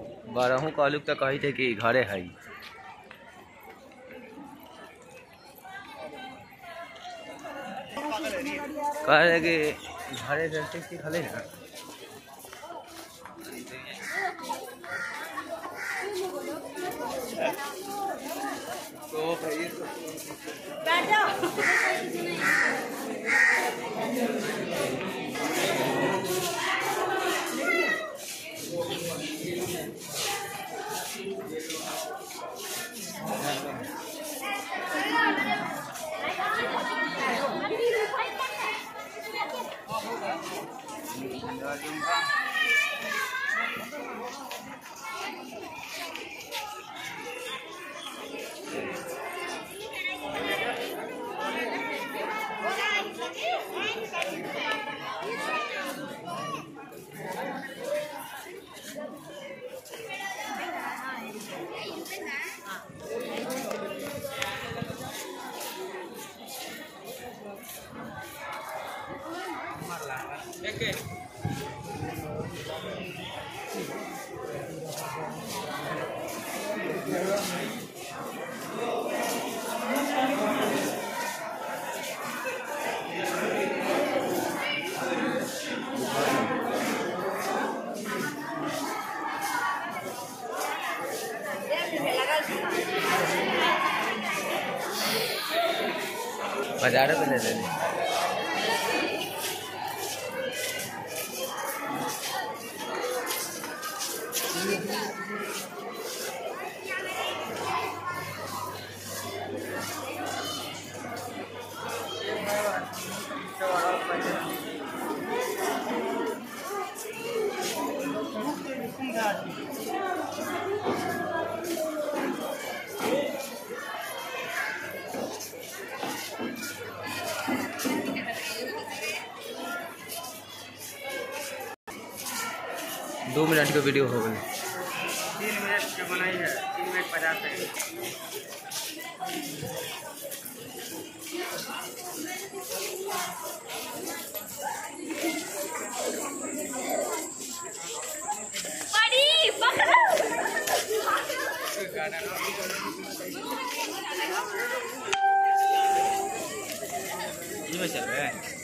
बारहों कॉलेज तक कही थे कि घरे है कह रहे कि घरे रहते सीखले ना। तो भाई बैठ जाओ। बाजार में ले लेने दो मिनट का वीडियो हो गई। 3 मिनट जो बनाई है 3 मिनट 50 सेकंड। ये चल रहा है।